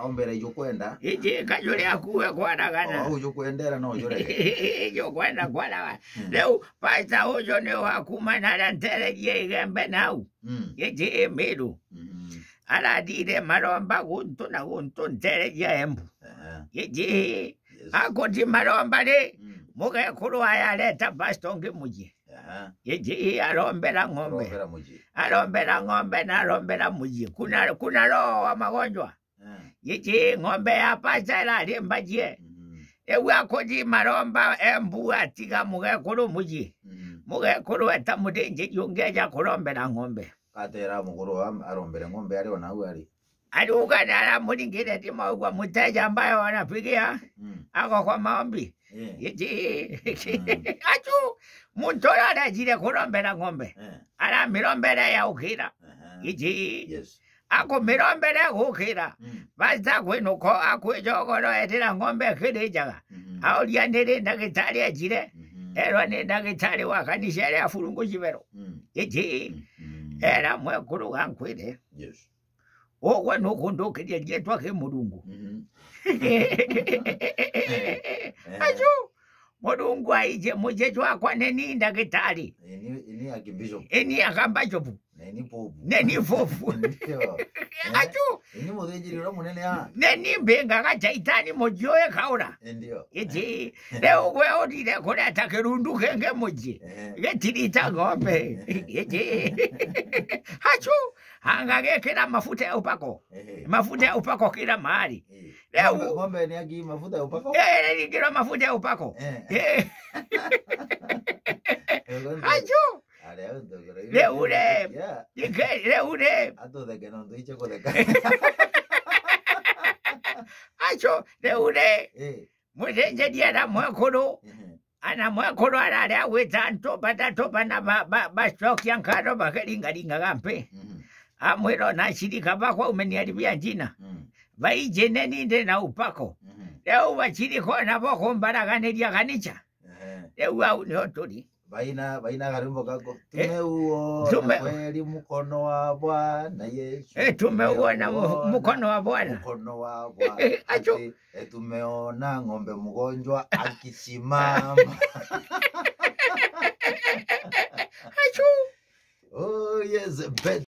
Aombera ijokwenda. Ije kajole akuwe kwa dagana. Oh ijokwendera no jore. Ijokwenda kwa dagana. Leo paita ojo ne wakuma na dantere je gembe nau. Ije medu. Ala dire maromba gunto na gunto ntere je embu. Ije akoti maromba de. Muge kuru ayaleta bastonge muji. Yeji arombera ng'ombe. Arombera ng'ombe na arombera muji. Kuna roho wa magonjwa. Yeji ng'ombe ya pacha la rimbaje. Ewe akodi maromba embu atiga muge kuru muji. Muge kuru etamudenje yungeja kurombera ng'ombe. Katera mukuru arombera ng'ombe ali wanau ali. Aluka dala mulingire tima kwa mteja ambaye wanapigia. Ako kwa maombi. Yeji achu muntora ajire kurombera ng'ombe ala mirombera ya ukira yeji ako mirombera ukira baza kwenuko akwejogoro etera ng'ombe kidejaga aulia ndere ndagitari ajire ero ne ndagitari wa kanisa ya furungu jibero yeji era mwekuru gankwire ogwa nukundu kidye twake murungu achu Murungu aije mujeju akwa neni ndagitari. Ini akimbisho. Ini akambajobu. Neni popu. Neni popu. Achu. Ini mudenjiri ro munene ha. Neni benga kachaitani mojoe kaura. Ndio. Iti. Leo kwe odire kule takerundu kenge moji. Getirita ng'ombe. Iti. Achu. Hangage kila mafuta ya upako. Mafuta ya upako kila mahali. Leo ng'ombe ni agi mafuta ya upako? Ni kila mafuta ya upako. Acho. Leure. Leure. Ato de que no dice con de ca. Acho, leure. Mujenje dia na mwekuru. Ana mwekuru ala weta ntopa na ba stock yankaro bakalinga gampe. Amwero na shirika bakwa umeniharibia jina. Baije neni nde na upako. Leo wachiriko na boko mbaraganiria ganicha. Leo au ni otori. Baina garimbo kako. Tumeuona kweli mkono wa Bwana Yesu. Tumeuona mkono wa Bwana. Mkono wa Bwana. Acho. Tumeona ng'ombe mgonjwa akisimama. Acho. Oh yes,